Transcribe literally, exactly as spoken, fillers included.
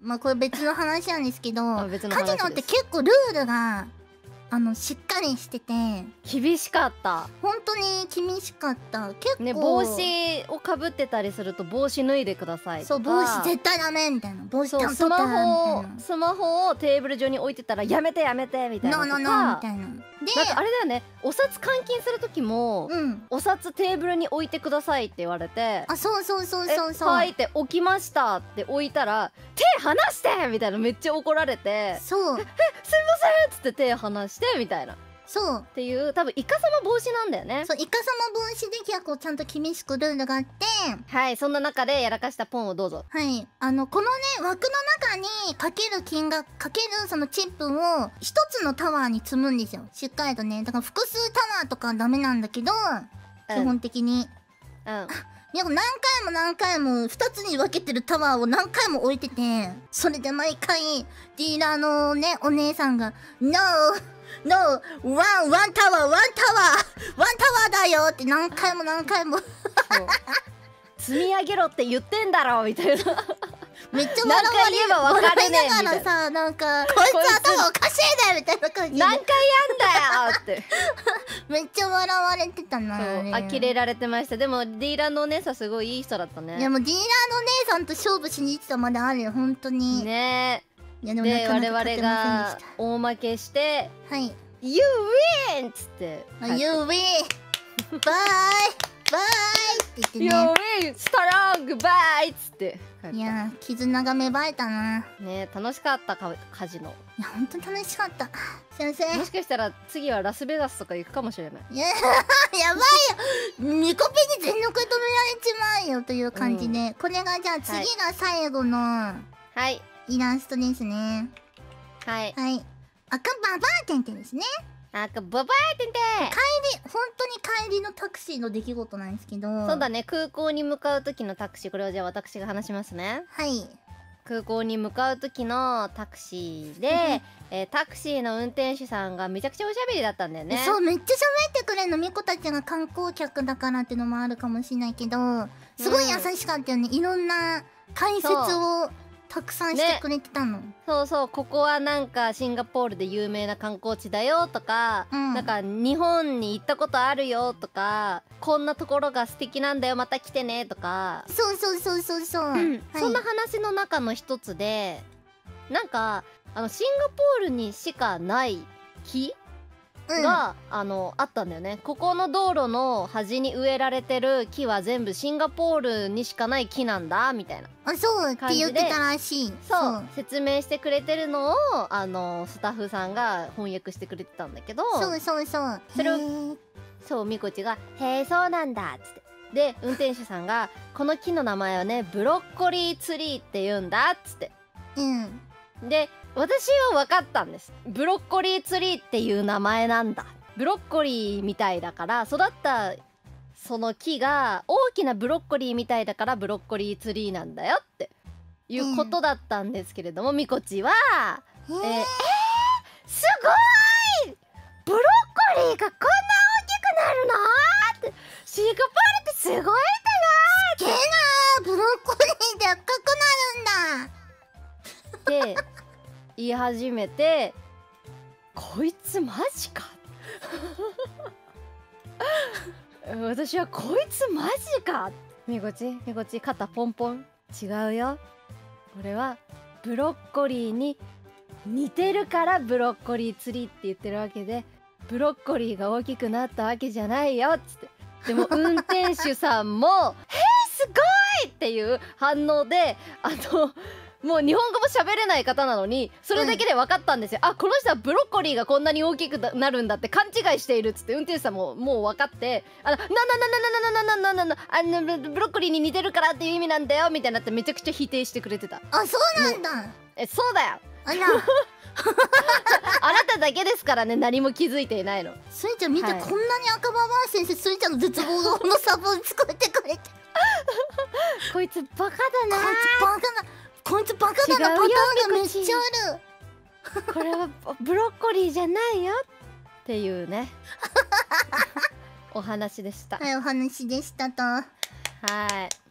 まあこれ別の話なんですけど、カジ別の話です。 ノって結構ルールがあのしっかりしてて厳しかった。 本当に厳しかった。結構ね、帽子をかぶってたりすると帽子脱いでくださいそう、 とか、 帽子絶対ダメみたいな、帽子ちゃんそうスマと取ったらみホをたいな、 スマホをテーブル上に置いてたらやめてやめてみたいなとか、 ノーノーノーみたいな。でなんかあれだよね、お札換金する時も、 うん、 お札テーブルに置いてくださいって言われて、 あ、そうそうそうそうそう、 えはいって置きましたって置いたら、手離してみたいなめっちゃ怒られて、 そうすいませんっつって手離してみたいな。 そうっていう多分イカサマ防止なんだよね。 そう、イカサマ防止で結構ちゃんと厳しくルールがあって、 はい、そんな中でやらかしたポンをどうぞ。 はい、あのこのね枠の中にかける金額かけるそのチップを一つのタワーに積むんですよ、しっかりとね。だから複数タワーとかはダメなんだけど、基本的にうんいや何回も何回もふたつに分けてるタワーを何回も置いてて、それで毎回ディーラーのねお姉さんが「ノーノーワンワンタワーワンタワーワンタワーだよ」って何回も何回も積み上げろって言ってんだろみたいなめっちゃ笑われ何回言えば分かるね笑いながらさ、なんか「こいつ頭おかしいね」みたいな感じで何回やんだよってめっちゃ笑われてたな。 そう呆れられてました。でもディーラーのお姉さんすごいいい人だったね。 いやもうディーラーの姉さんと勝負しに行ってたまであるよ本当にねえ。いやでもでなかなか我々 勝てませんでがした。 大負けしてはい 「You win!」っつってあ、You win! バイバイって言って 「You ね。 win! ストロングバイ!」っつって帰ったいやー、絆が芽生えたな。 ね楽しかったかカジノ。 いや、ほんと楽しかった。先生。 もしかしたら次はラスベガスとか行くかもしれない。 いや、やばいよ。ミコピに全力で止められちまうよという感じで、うん、これがじゃあ次が最後のはいイラストですね。 はいはい。赤ババアテンテンですね。 赤ババアテンテン。 帰り、本当に帰りのタクシーの出来事なんですけど。 そうだね、空港に向かう時のタクシー、これをじゃあ私が話しますね。 はい。 空港に向かう時のタクシーで、えー、タクシーの運転手さんがめちゃくちゃおしゃべりだったんだよね。 そう、めっちゃ喋ってくれるの。ミコたちが観光客だからっていうのもあるかもしれないけど、すごい優しかったよね、うん、いろんな解説をたくさんしてくれてたの、ね、 そうそう、ここはなんかシンガポールで有名な観光地だよとか、うん、なんか日本に行ったことあるよとか、こんなところが素敵なんだよまた来てねとか、 そうそうそうそうそう、うんはい、そんな話の中の一つで、なんかあのシンガポールにしかない木が、うん、あのあったんだよね。ここの道路の端に植えられてる木は全部シンガポールにしかない木なんだみたいな。 あ、そうって言ってたらしい。 そう説明してくれてるのをあのスタッフさんが翻訳してくれてたんだけど、 そうそうそう、 それをそうみこちが「へえそうなんだ」っつって、で運転手さんが「この木の名前はねブロッコリーツリーって言うんだ」っつって、 うんで私は分かったんです。ブロッコリーツリーっていう名前なんだ、ブロッコリーみたいだから育ったその木が大きなブロッコリーみたいだからブロッコリーツリーなんだよっていうことだったんですけれども、うん、みこちは「えー、えー、すごいブロッコリーがこんな大きくなるの?」って「シンガポールってすごいんだよ!」 すげえなー、ブロッコリーでっかくなるんだって言い始めて、こいつマジか私はこいつマジか。みこちみこち肩ポンポン、違うよ、俺はブロッコリーに似てるからブロッコリーツリーって言ってるわけで、ブロッコリーが大きくなったわけじゃないよっつって。でも運転手さんも「へえすごい!」っていう反応で、あのもう日本語も喋れない方なのにそれだけで分かったんですよ、うん、あこの人はブロッコリーがこんなに大きくなるんだって勘違いしているっつって、運転手さんももう分かって「あのなななななななななななあのブロッコリーに似てるからっていう意味なんだよ」みたいになってめちゃくちゃ否定してくれてた。 あ、そうなんだ。 え、そうだよ。 あらあなただけですからね、何も気づいていないの。 スイちゃん見て、はい、こんなに赤ババア先生スイちゃんの絶望のサボ作ってくれてこいつバカだな、 こいつバカなこいつバカだなパターンがめっちゃあるこれはブロッコリーじゃないよっていうねお話でした。 はい、お話でしたと。 はい。